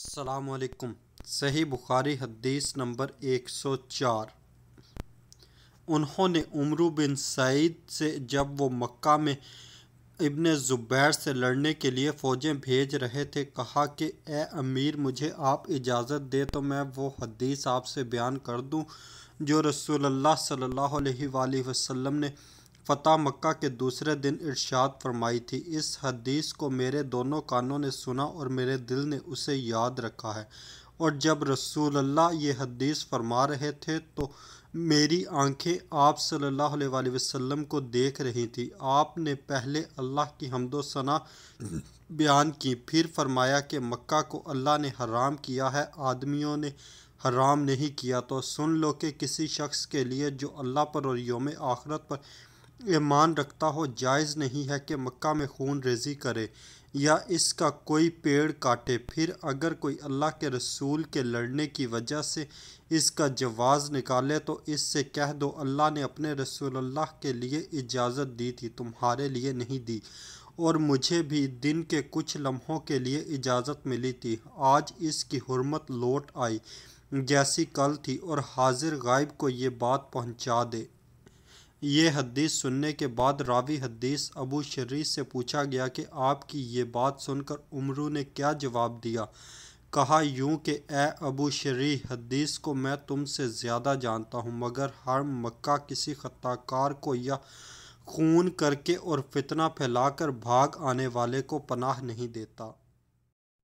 السلام علیکم۔ صحیح بخاری حدیث نمبر 104۔ انہوں نے عمرو بن سعید سے جب وہ مکہ میں ابن زبیر سے لڑنے کے لیے فوجیں بھیج رہے تھے کہا کہ اے امیر، مجھے آپ اجازت دے تو میں وہ حدیث آپ سے بیان کر دوں جو رسول اللہ صلی اللہ علیہ وآلہ وسلم نے فتح مکہ کے دوسرے دن ارشاد فرمائی تھی۔ اس حدیث کو میرے دونوں کانوں نے سنا اور میرے دل نے اسے یاد رکھا ہے، اور جب رسول اللہ یہ حدیث فرما رہے تھے تو میری آنکھیں آپ صلی اللہ علیہ وآلہ وسلم کو دیکھ رہی تھیں۔ آپ نے پہلے اللہ کی حمد و ثنا بیان کی، پھر فرمایا کہ مکہ کو اللہ نے حرام کیا ہے، آدمیوں نے حرام نہیں کیا۔ تو سن لو کہ کسی شخص کے لیے جو اللہ پر اور یوم آخرت پر ایمان رکھتا ہو جائز نہیں ہے کہ مکہ میں خون ریزی کرے یا اس کا کوئی پیڑ کاٹے۔ پھر اگر کوئی اللہ کے رسول کے لڑنے کی وجہ سے اس کا جواز نکالے تو اس سے کہہ دو اللہ نے اپنے رسول اللہ کے لیے اجازت دی تھی، تمہارے لیے نہیں دی، اور مجھے بھی دن کے کچھ لمحوں کے لیے اجازت ملی تھی۔ آج اس کی حرمت لوٹ آئی جیسی کل تھی، اور حاضر غائب کو یہ بات پہنچا دے۔ یہ حدیث سننے کے بعد راوی حدیث ابو شریح سے پوچھا گیا کہ آپ کی یہ بات سن کر عمرو نے کیا جواب دیا؟ کہا یوں کہ اے ابو شریح، حدیث کو میں تم سے زیادہ جانتا ہوں، مگر ہر مکہ کسی خطا کار کو یا خون کر کے اور فتنہ پھیلا کر بھاگ آنے والے کو پناہ نہیں دیتا۔